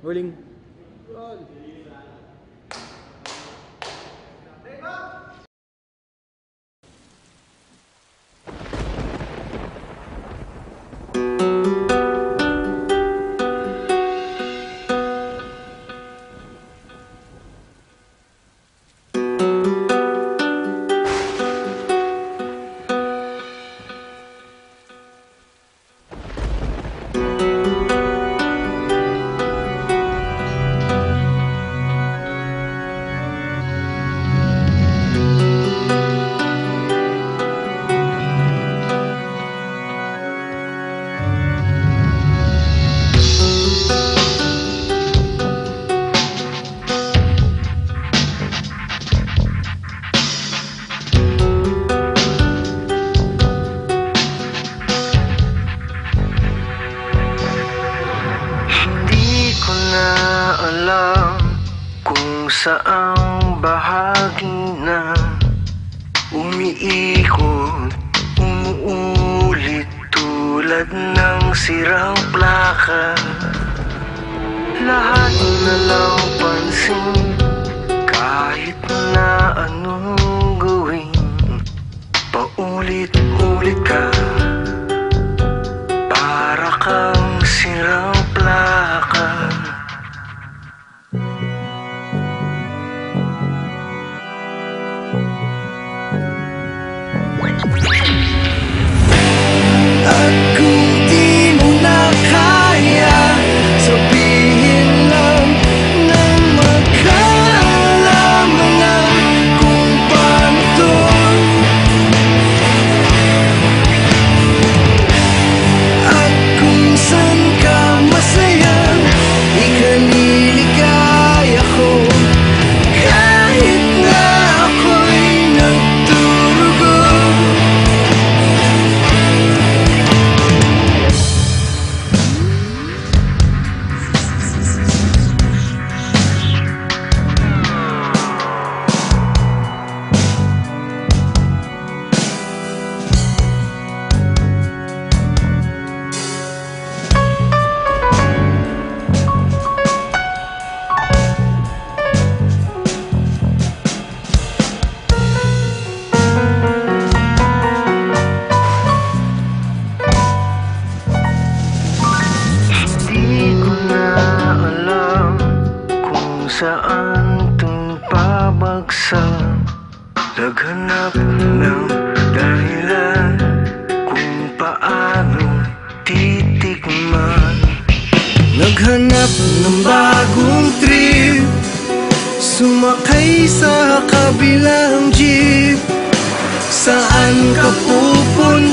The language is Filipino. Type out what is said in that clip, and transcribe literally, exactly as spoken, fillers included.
Rolling. Saang bahagi na umiikot, umuulit tulad ng sirang plaka. Lahat na lang pansin, kahit na anong gawin, paulit-ulit ka, para kang sirang plaka. At kung di mo na kaya, sabihin lang nang magkaalaman na kung paano to. At kung saan ka masaya, ikaniligaya ko, kahit na ako'y nagdurugo. Saan itong pabagsak? Naghanap ng dahilan kung paano titikman. Naghanap ng bagong trip, sumakay sa kabilang jeep. Saan ka pupunta?